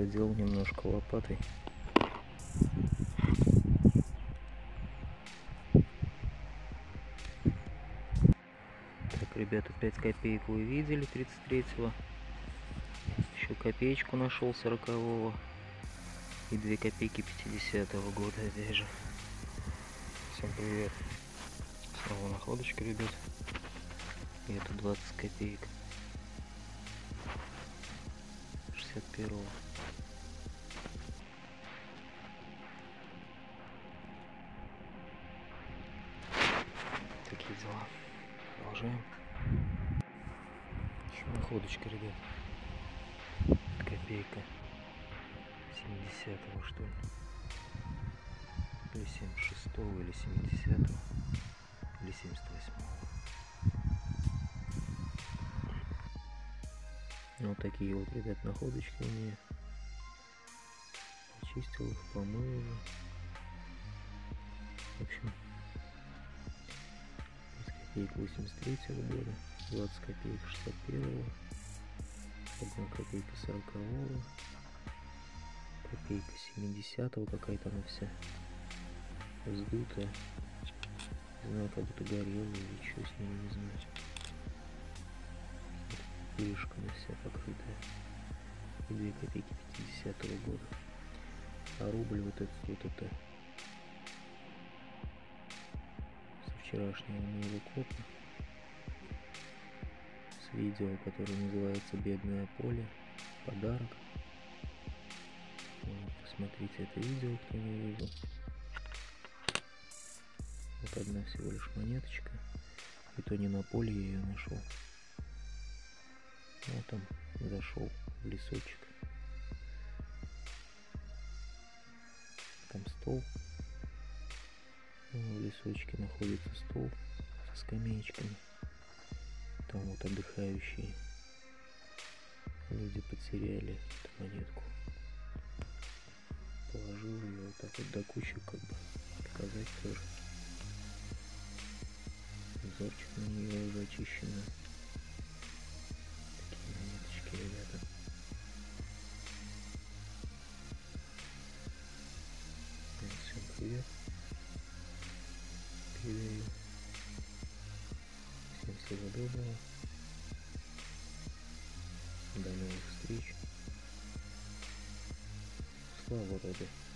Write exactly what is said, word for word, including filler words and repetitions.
задел немножко лопатой. Так, ребята, пять копеек вы видели тридцать третьего. Еще копеечку нашел сорокового. И две копейки пятидесятого года здесь же. Всем привет. Снова находочка, ребят. И это двадцать копеек. шестьдесят первого. Такие дела. Продолжаем. Еще находочка, ребят. Копейка семидесятого, что ли. Или семьдесят шестого, или семидесятого, или семьдесят восьмого. Вот такие вот, ребят, находочки у меня. Очистил их, помыл уже. В общем, пять копеек восемьдесят третьего года, двадцать копеек шестьдесят первого, одна копейка сорокового, копейка семидесятого, какая-то она вся вздутая. Не знаю, как будто горела или что с ней, не знаю. Пылишками вся покрытая. И две копейки пятидесятого года. А рубль вот этот вот это со вчерашнего моего копа, с видео, которое называется «Бедное поле. Подарок». Вот, посмотрите это видео, кто не видел. Вот одна всего лишь монеточка. И то не на поле я ее нашел. Вот там зашел в лесочек. Там стол. В лесочке находится стол со скамеечками. Там вот отдыхающие люди потеряли эту монетку. Положил ее вот так вот до кучи, как бы показать тоже. Взорчик на нее уже очищенный. Такие монеточки, ребята. Всем привет. Передаю. Всем всего доброго. До новых встреч. Слава роду.